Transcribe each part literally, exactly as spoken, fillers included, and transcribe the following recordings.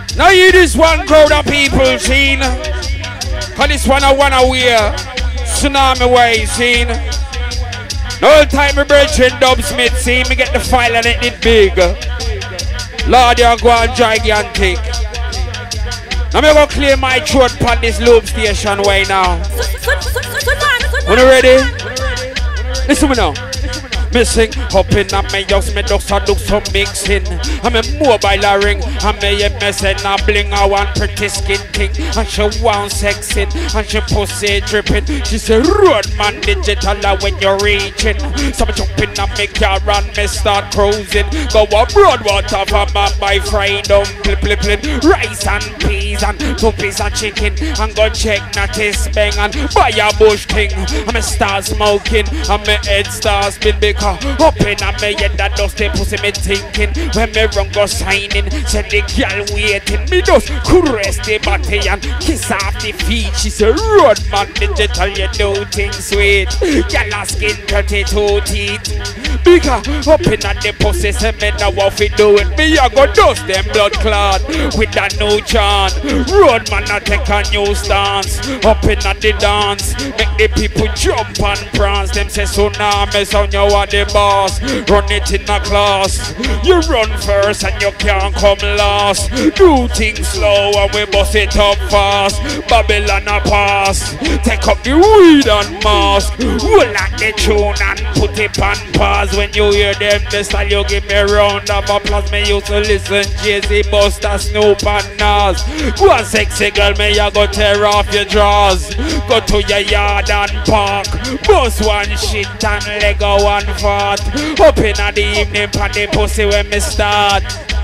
Now you this one crowd of people, seen. Cause this one I wanna wear tsunami way, seen. The whole time me brethren Dub Smith, see me get the file and it did big. Lord, you're going gigantic. Now me go clear my throat on this loop station way now. Are you ready? Listen me now. Missing, hopping on my house, me ducks and do some mixing. I'm a mobile ring, I'm a messing, I bling, I want pretty skin thing. And she want sexing, and she pussy dripping. She say, road man digital when you're reaching. So I'm jumping on me car and me start cruising. Go a broad water for man by fried um, flip flip flip. Rice and peas and two pieces of chicken. And go check not this bang and buy a bush king. I'm a start smoking, and my head starts spin because up in a me head that dusty pussy me thinking. When me run go signing, said the girl waiting. Me just caress the body and kiss off the feet. She said, road man digital, you do things sweet. Girl a skin thirty-two teeth. Bigger up in a the pussy, say me now what we do it. Me a go dust them blood clot with a new chant. Road man a take a new stance. Up in a the dance, make the people jump and prance. Them say tsunami sound you are the boss. Run it in a class. You run first and you can't come last. Do things slow and we bust it up fast. Babylon a pass. Take up the weed and mask. Roll out the tune and put it on pause. When you hear them, the style you give me a round of applause. Me used to listen Jay-Z, Busta, Snoop and Nas. Go on sexy girl, me ya go tear off your drawers. Go to your yard and park. Bust one shit and leg go one fart. Up in the evening pan the pussy when me start.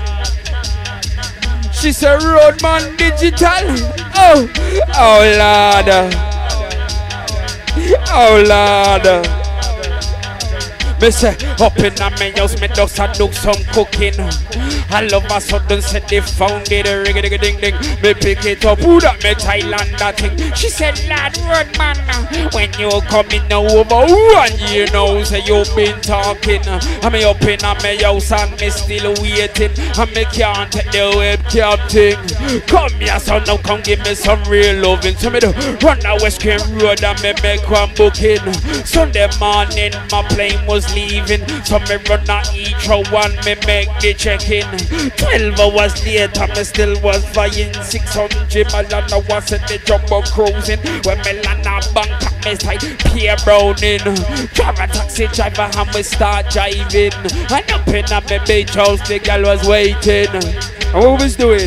She said roadman digital. Oh, oh Lord. Oh Lord. Me say, up in a me house, me dogs a do some cooking. All of a sudden said they found it, a ring ding ding ding. Me pick it up, who that me Thailand that thing. She said, lad, word man, when you coming over one year now, say you been talking. And me up in a me house and me still waiting. And me can't take the webcam thing. Come here, son, now come give me some real loving. So me do run the West Coast Road and me make one booking. Sunday morning, my plane was leaving, so me run a each one, me make the check-in. Twelve hours later, me still was flying six hundred miles and I was at the jumbo cruising. When me land a Bangkok, me side Pierre Browning. Drive a taxi driver and we start driving. And up in a me beach house, the girl was waiting. And what we was doing?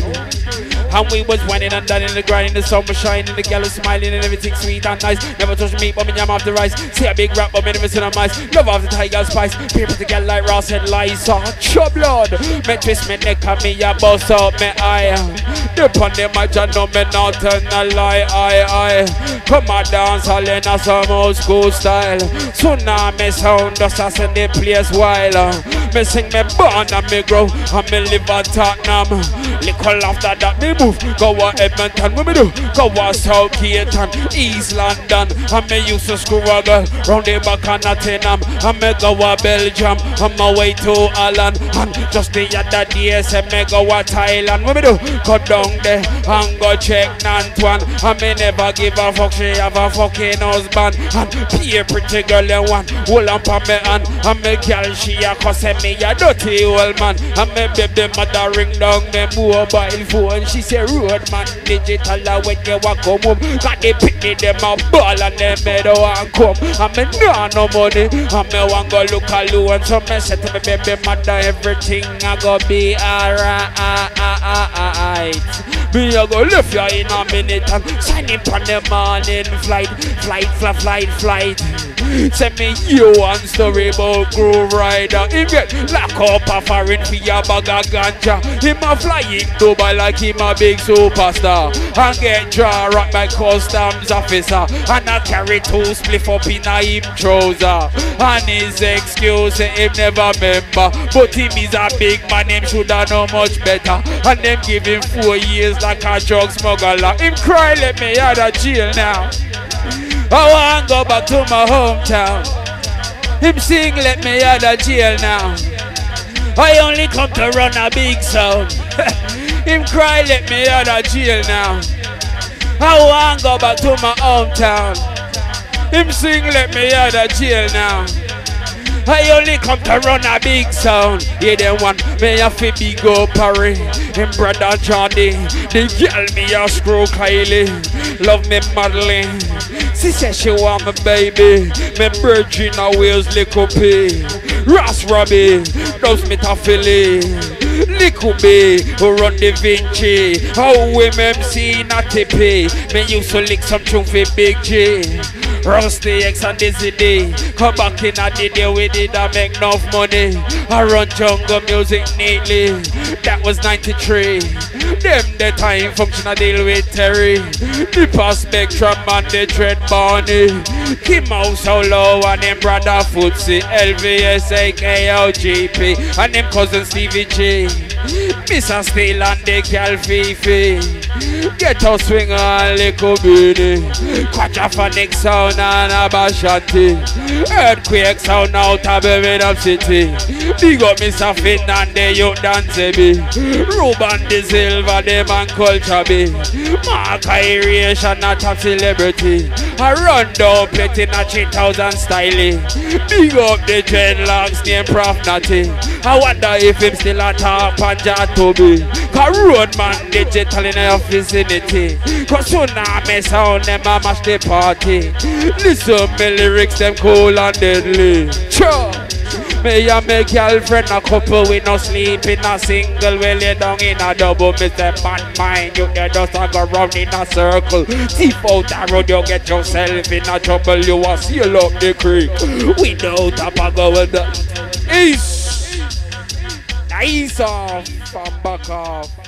And we was whining and down in the grind, the sun was shining, the girl was smiling and everything sweet and nice. Never touch me, but me yam off the rice. See a big rap, but me never seen a mice. Love off the tiger spice, people to get like Ross and Liza. Chub blood, me twist me neck and me a bust out me eye. Dip on the match and no me not turn a lie, aye, aye. Come a dance all in a some old school style. Tsunami sound, just a send the place while. Me sing me born and me grow, and me live at Tottenham. Little after that me move, go a Edmonton, what me do? Go a South Caton, East London. And me used to screw a girl round the back of Nottingham. And me go a Belgium, on my way to Holland. And just the other day, say me go a Thailand. What me do? Go down there and go check Nantuan. And me never give a fuck, she have a fucking husband. And be a pretty girl and one, hold up on me hand. And me girl, she a cuss me a dirty old man. And me baby mother ring down me mobile phone. She say road man digital when you walk home. Got the picnic them a ball and them me don't want come. And me nah no money. And me want go look alone. So me say to me baby mother everything a go be alright. Me a go left you in a minute and sign in on the morning flight. Flight, flight, flight, flight. Send me you one story about Groove Rider. Him get lock up a foreign for your bag of ganja. Him a flying Dubai like him a big superstar. And get draw right by customs officer. And I carry two spliff up in a him trouser. And his excuse say him never member. But him is a big man, him shoulda know much better. And them give him four years like a drug smuggler. Him cry let me out of jail now. I want to go back to my hometown. Him sing let me out of jail now. I only come to run a big sound. Him Him cry, let me out of jail now. I want go back to my hometown. Him sing, let me out of jail now. I only come to run a big sound. Yeah, them one me have to big up Harry. Him brother Johnny. The girl me a screw Kylie. Love me modeling. She said she want me baby. Me virgin a Wales little pay. Ross Robbie. Does me to Philly. Little B who run the Vinci. How M M C not to pay. Me used to lick some tune for Big G. Rusty X and Dizzy D. Come back in a the day we did I make enough money. I run jungle music neatly. That was ninety-three. Them the time function I deal with Terry. Dipper Spectrum and the Dread Barney. Kim House so low and them brother Footsie. L V S A K O G P. And them cousin Stevie G. Mister Steel and the Cal Fifi. Get a swing on little beanie. Quadraphonic sound and a bashanti. Earthquake sound out of Birmingham City. Big up Mister Finn and the youth dance be. Ruben the Silver, the man culture be. Mark Iriation, not a celebrity. I run down plate in a three thousand styling. Big up the dreadlocks named Prof Natty. I wonder if him still a top and Toby. Cause Roadman digital in the vicinity. Cause Tsunami sound them a mash the party. Listen me lyrics them cool and deadly. Sure. Me and my girlfriend a couple, we no sleep in a single. We lay down in a double. Me say man mind you get just a go round in a circle. Thief out the road you get yourself in a trouble. You a sail up the creek without a bag with the east. Nice off and back off.